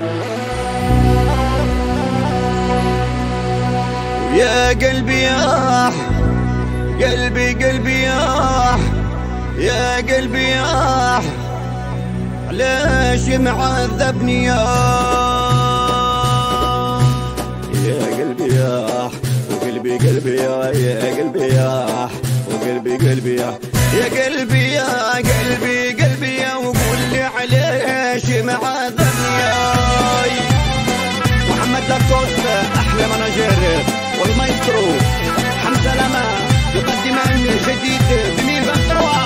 يا قلبي ياح، قلبي ياح، يا قلبي ياح، ليش معذبني يا قلبي ياح، وقلبي يا قلبي ياح، وقلبي ياح، يا قلبي يا قلبي يا، وقول لي عليش معذبني يا محمد دكوس احلى مناجر والمايسترو حمزة لما يقدم جديد بميل بنطروة.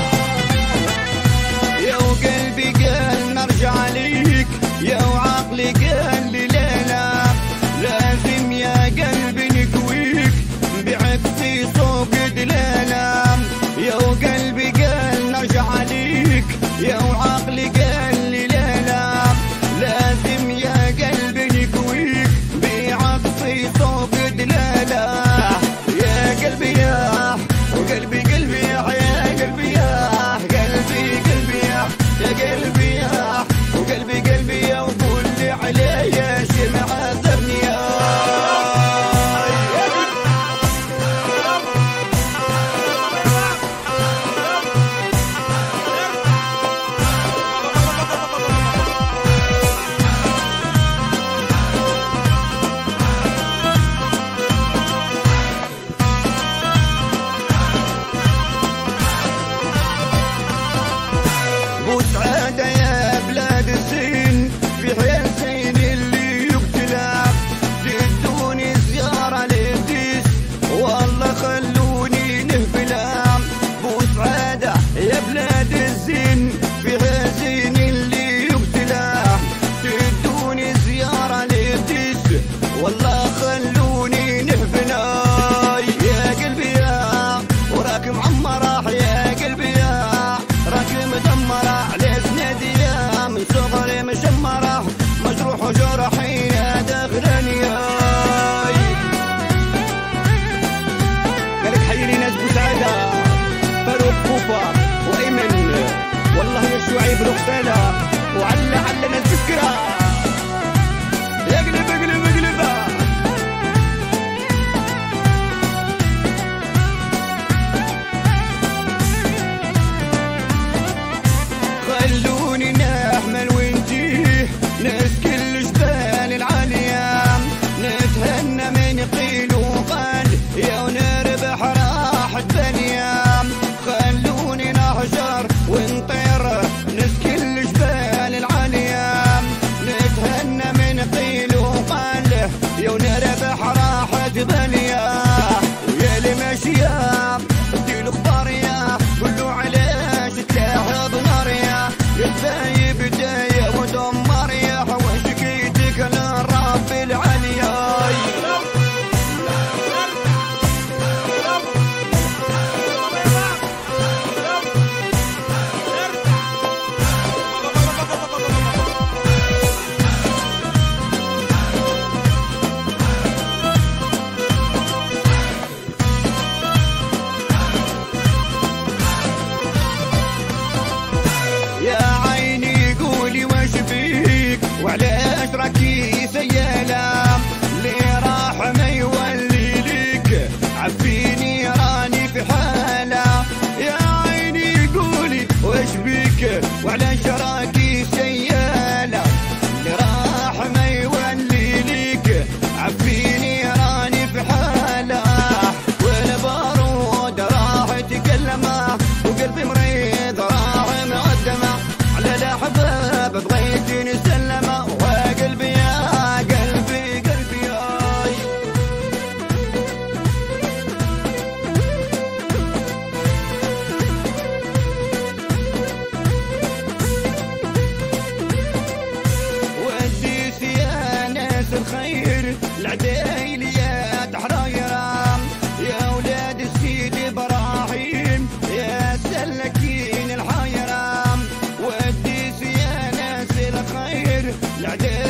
يا وقلبي قال نرجع ليك، يا وعقلي قال لي لا لازم يا قلبي نكويك بعكسي سوق دلالا. يا وقلبي قال نرجع ليك، يا وعقلي قال لي لا لازم يا قلبي نكويك بعكسي سوق دلالا. يا قلبي ياح، وقلبي ياح، يا قلبي ياح، قلبي ياح، يا قلبي ياح، وقلبي يا، وقول لي عليش معذبني يا بوسعادة يا بلاد الزين، في حسين اللي يقتلع، جدوني زيارة للديس والله خلوني نهبلع. بوسعادة يا بلاد الزين، في حسين اللي يقتلع، جدوني زيارة للديس والله خلوني نهبلع. يا قلبي يا وراك معمرة، يا قلبي يا راك مدمرة، على سنادي يا من صغري مشمرة، مجروح وجرحي يا داخلاني قالك حيلي ناس بوسعادة، فاروق كوفة وأيمن والله يا شعيب رخسالة وعلى ناس بسكرة. اقلب خلوني نحمل ونجيه ناس كل جبال العالية، نتهنى من قيل وقال يا ونربح راحة بنية. خلوني نهجر ونطير ناس كل جبال العالية، نتهنى من قيل وقال يا ونربح راحة بنية. ويا اللي ماشية اديله اخبار يا، قولوا علاش تلاعب نار يا يتباي بداية ودمر يا، وشكيتك للرب العلي. يا عيني قولي وش فيك وعلاش راكي سيالة، اللي راح ما يولي ليك عفيني راني في حالة. يا عيني قولي وش بيك وعلاش راكي سيالة، اللي راح ما يولي ليك عفيني راني في حالة. والبارود راح تكلمه وقلبي مريض راح مقدمه، على الأحباب بغيت نسلمه وقلبي يا قلبي ياي. وديت يا ناس الخير العدايليات حرايرة، يا ولاد السيد إبراهيم يا سلكين الحايرة. وديت يا ناس الخير العدايليات